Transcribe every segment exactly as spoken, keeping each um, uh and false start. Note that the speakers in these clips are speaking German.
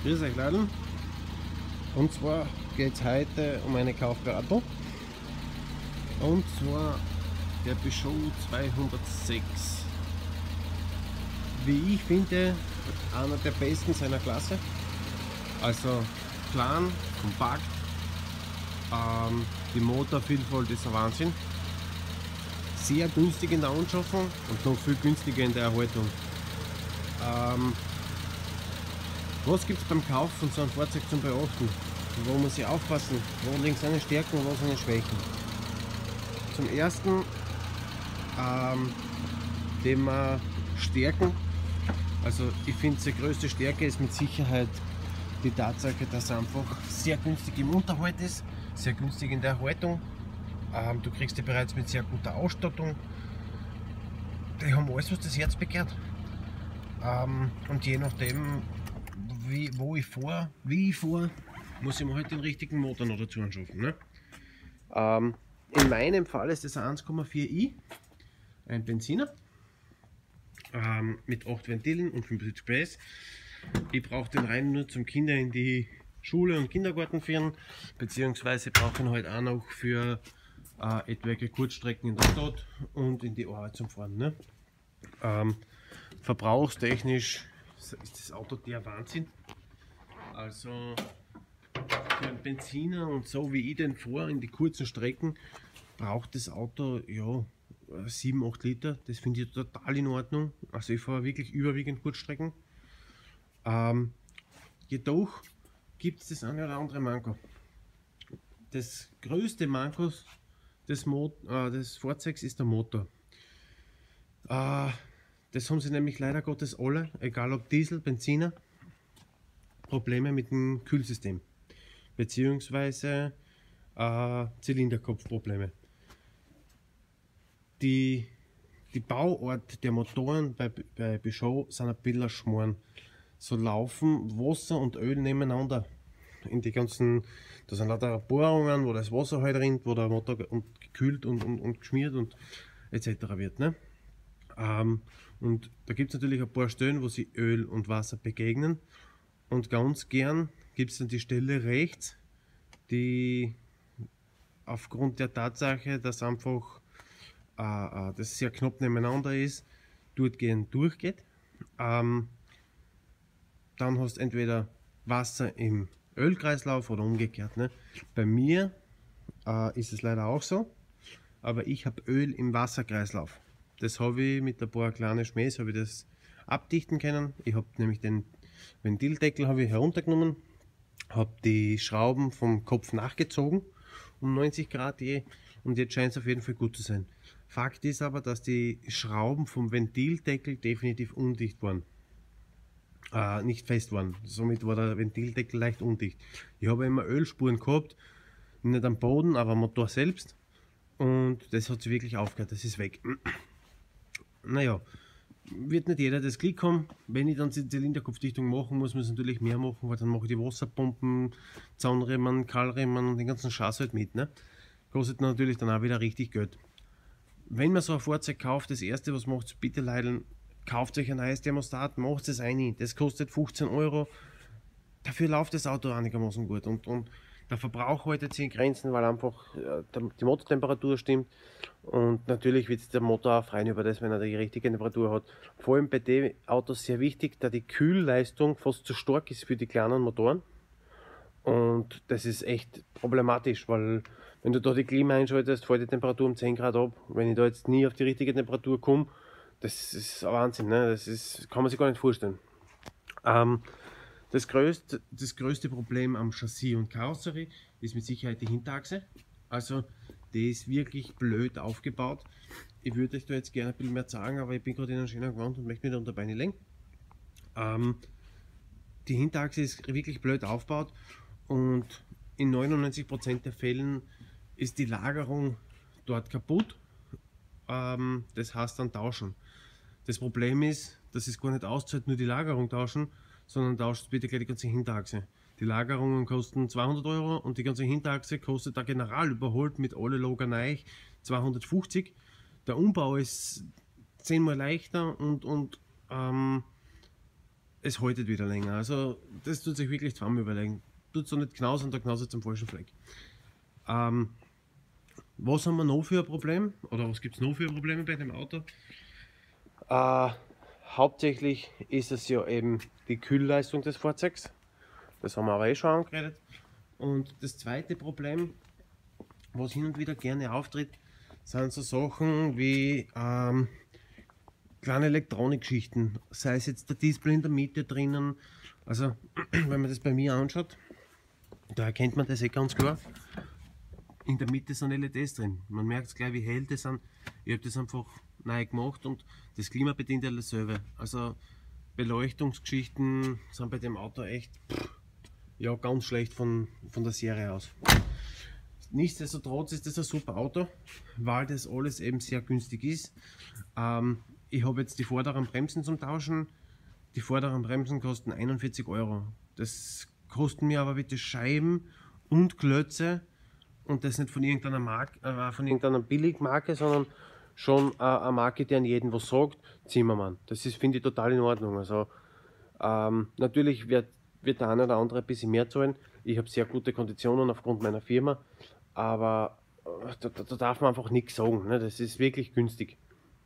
Grüß euch Leute. Und zwar geht es heute um eine Kaufberatung. Und zwar der Peugeot zweihundertsechs. Wie ich finde, einer der besten seiner Klasse. Also klein, kompakt, ähm, die Motorvielfalt ist ein Wahnsinn. Sehr günstig in der Anschaffung und noch viel günstiger in der Erhaltung. Ähm, Was gibt es beim Kauf von so einem Fahrzeug zum Beachten? Wo muss ich aufpassen? Wo liegen seine Stärken und wo seine Schwächen? Zum ersten ähm, Thema Stärken. Also ich finde, die größte Stärke ist mit Sicherheit die Tatsache, dass er einfach sehr günstig im Unterhalt ist, sehr günstig in der Erhaltung. Ähm, du kriegst die bereits mit sehr guter Ausstattung. Die haben alles, was das Herz begehrt. Ähm, und je nachdem, wie, wo ich fahre, wie ich fahre, muss ich mir halt den richtigen Motor noch dazu anschaffen. Ne? Ähm, in meinem Fall ist das ein eins Komma vier i, ein Benziner ähm, mit acht Ventilen und fünfundsiebzig P S. Ich brauche den rein nur zum Kinder in die Schule und Kindergarten führen, beziehungsweise brauche ich ihn halt auch noch für äh, etwaige Kurzstrecken in der Stadt und in die Arbeit zum Fahren. Ne? Ähm, verbrauchstechnisch ist das Auto der Wahnsinn. Also für einen Benziner und so wie ich den fahre in die kurzen Strecken, braucht das Auto ja sieben, acht Liter. Das finde ich total in Ordnung. Also ich fahre wirklich überwiegend Kurzstrecken. Ähm, jedoch gibt es das eine oder andere Manko. Das größte Manko des, Mo äh, des Fahrzeugs ist der Motor. Äh, das haben sie nämlich leider Gottes alle, egal ob Diesel, Benziner, Probleme mit dem Kühlsystem beziehungsweise äh, Zylinderkopfprobleme. Die, die Bauart der Motoren bei, bei Peugeot sind ein bisschen schmoren. So laufen Wasser und Öl nebeneinander in die ganzen, da sind lauter Bohrungen, wo das Wasser halt rinnt, wo der Motor und gekühlt und, und, und geschmiert und et cetera wird. Ne? Ähm, und da gibt es natürlich ein paar Stellen, wo sich Öl und Wasser begegnen. Und ganz gern gibt es dann die Stelle rechts, die aufgrund der Tatsache, dass einfach äh, äh, das sehr knapp nebeneinander ist, dort gehen durchgeht. Ähm, dann hast du entweder Wasser im Ölkreislauf oder umgekehrt. Ne? Bei mir äh, ist es leider auch so, aber ich habe Öl im Wasserkreislauf. Das habe ich mit ein paar kleinen Schmähs habe ich das abdichten können. Ich habe nämlich den Ventildeckel habe ich heruntergenommen, habe die Schrauben vom Kopf nachgezogen um neunzig Grad je und jetzt scheint es auf jeden Fall gut zu sein. Fakt ist aber, dass die Schrauben vom Ventildeckel definitiv undicht waren. Äh, nicht fest waren. Somit war der Ventildeckel leicht undicht. Ich habe immer Ölspuren gehabt, nicht am Boden, aber am Motor selbst. Und das hat sich wirklich aufgehört, das ist weg. Naja, wird nicht jeder das Glück haben. Wenn ich dann die Zylinderkopfdichtung machen muss, muss ich natürlich mehr machen, weil dann mache ich die Wasserpumpen, Zaunriemen, Kahlriemen und den ganzen Scheiß halt mit. Ne? Kostet natürlich dann auch wieder richtig Geld. Wenn man so ein Fahrzeug kauft, das erste, was macht, bitte Leute, kauft euch ein neues Thermostat, macht es ein. Das kostet fünfzehn Euro. Dafür läuft das Auto einigermaßen gut. Und, und der Verbrauch haltet sich in Grenzen, weil einfach äh, die Motortemperatur stimmt. Und natürlich wird der Motor auch freien über das, wenn er die richtige Temperatur hat. Vor allem bei den Autos sehr wichtig, da die Kühlleistung fast zu stark ist für die kleinen Motoren. Und das ist echt problematisch, weil wenn du da die Klima einschaltest, fällt die Temperatur um zehn Grad ab. Wenn ich da jetzt nie auf die richtige Temperatur komme, das ist ein Wahnsinn, ne? Das ist, kann man sich gar nicht vorstellen. Ähm, das, größte, das größte Problem am Chassis und Karosserie ist mit Sicherheit die Hinterachse. Also die ist wirklich blöd aufgebaut. Ich würde euch da jetzt gerne ein bisschen mehr sagen, aber ich bin gerade in einer schönen Gewand und möchte mich da unter Beine legen. Ähm, die Hinterachse ist wirklich blöd aufgebaut und in neunundneunzig Prozent der Fällen ist die Lagerung dort kaputt. Ähm, das heißt dann tauschen. Das Problem ist, dass es gar nicht auszahlt, nur die Lagerung tauschen, sondern tauscht bitte gleich die ganze Hinterachse. Die Lagerungen kosten zweihundert Euro und die ganze Hinterachse kostet da general überholt mit alle Lager neu zweihundertfünfzig. Der Umbau ist zehnmal leichter und, und ähm, es haltet wieder länger. Also das tut sich wirklich zweimal überlegen. Tut so nicht knausern, da knausert es am falschen Fleck. Ähm, was haben wir noch für ein Problem? Oder was gibt es noch für Probleme bei dem Auto? Äh, hauptsächlich ist es ja eben die Kühlleistung des Fahrzeugs. Das haben wir aber eh schon angeredet. Und das zweite Problem, was hin und wieder gerne auftritt, sind so Sachen wie ähm, kleine Elektronikgeschichten. Sei es jetzt der Display in der Mitte drinnen. Also, wenn man das bei mir anschaut, da erkennt man das eh ganz klar. In der Mitte sind L E Ds drin. Man merkt gleich, wie hell das sind. Ich habe das einfach neu gemacht und das Klima bedient ja dasselbe. Also Beleuchtungsgeschichten sind bei dem Auto echt pff, ja, ganz schlecht von, von der Serie aus. Nichtsdestotrotz ist das ein super Auto, weil das alles eben sehr günstig ist. Ähm, ich habe jetzt die vorderen Bremsen zum Tauschen. Die vorderen Bremsen kosten einundvierzig Euro. Das kosten mir aber bitte Scheiben und Klötze. Und das nicht von irgendeiner Marke, äh, von irgendeiner Billigmarke, sondern schon äh, eine Marke, die an jeden was sagt, Zimmermann. Das ist, finde ich, total in Ordnung. Also ähm, natürlich wird, wird der eine oder andere ein bisschen mehr zahlen. Ich habe sehr gute Konditionen aufgrund meiner Firma, aber äh, da, da darf man einfach nichts sagen. Ne? Das ist wirklich günstig.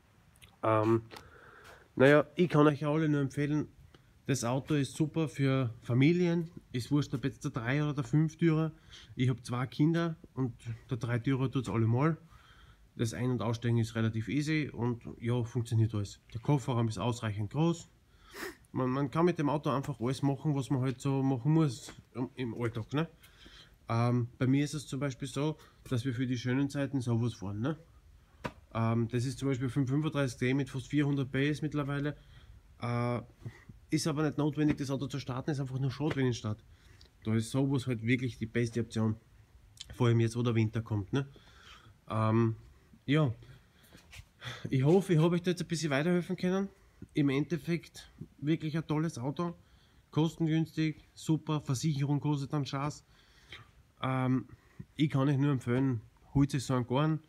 Ähm, naja, ich kann euch alle nur empfehlen, das Auto ist super für Familien. Ist wurscht, ob jetzt der drei oder der fünf Türer. Ich habe zwei Kinder und der drei Türer tut es allemal. Das Ein- und Aussteigen ist relativ easy und ja, funktioniert alles. Der Kofferraum ist ausreichend groß. Man, man kann mit dem Auto einfach alles machen, was man halt so machen muss im Alltag. Ne? Ähm, bei mir ist es zum Beispiel so, dass wir für die schönen Zeiten sowas fahren. Ne? Ähm, das ist zum Beispiel fünfhundertfünfunddreißig D mit fast vierhundert P S mittlerweile. Äh, Ist aber nicht notwendig, das Auto zu starten, ist einfach nur schade, wenn ich starte. Da ist sowas halt wirklich die beste Option. Vor allem jetzt, wo der Winter kommt. Ne? Ähm, ja, ich hoffe, ich habe euch da jetzt ein bisschen weiterhelfen können. Im Endeffekt wirklich ein tolles Auto. Kostengünstig, super, Versicherung kostet dann Schatz. Ähm, ich kann euch nur empfehlen, holt sich so einen Garn.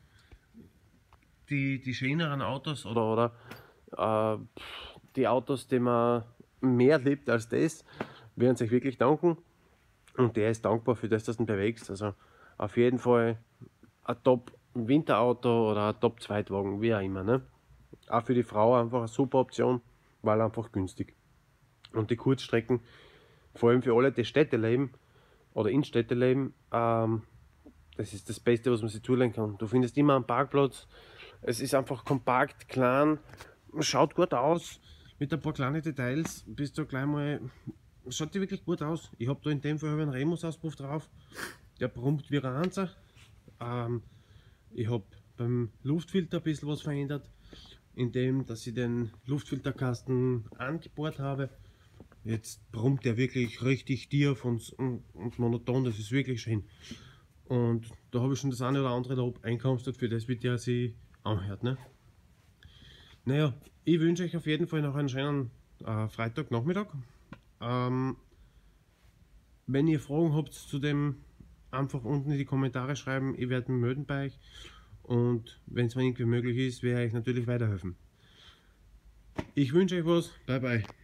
Die, die schöneren Autos oder, oder äh, die Autos, die man mehr liebt als das, werden sich wirklich danken und der ist dankbar für das, dass du ihn bewegst. Also auf jeden Fall ein Top-Winterauto oder ein Top-Zweitwagen, wie auch immer. Ne? Auch für die Frau einfach eine super Option, weil einfach günstig. Und die Kurzstrecken, vor allem für alle, die Städte leben oder in Städte leben, ähm, das ist das Beste, was man sich zulegen kann. Du findest immer einen Parkplatz, es ist einfach kompakt, klein, schaut gut aus. Mit ein paar kleinen Details bist du gleich mal. Schaut dir wirklich gut aus. Ich habe da in dem Fall einen Remus-Auspuff drauf. Der brummt wie ein Einser. Ähm, ich habe beim Luftfilter ein bisschen was verändert, indem dass ich den Luftfilterkasten angebohrt habe. Jetzt brummt der wirklich richtig tief und, und, und monoton. Das ist wirklich schön. Und da habe ich schon das eine oder andere Lob einkauft für das, wie der sich anhört. Ne? Naja, ich wünsche euch auf jeden Fall noch einen schönen äh, Freitagnachmittag. Ähm, wenn ihr Fragen habt zu dem, einfach unten in die Kommentare schreiben. Ich werde mich melden bei euch. Und wenn es mir irgendwie möglich ist, werde ich euch natürlich weiterhelfen. Ich wünsche euch was. Bye bye.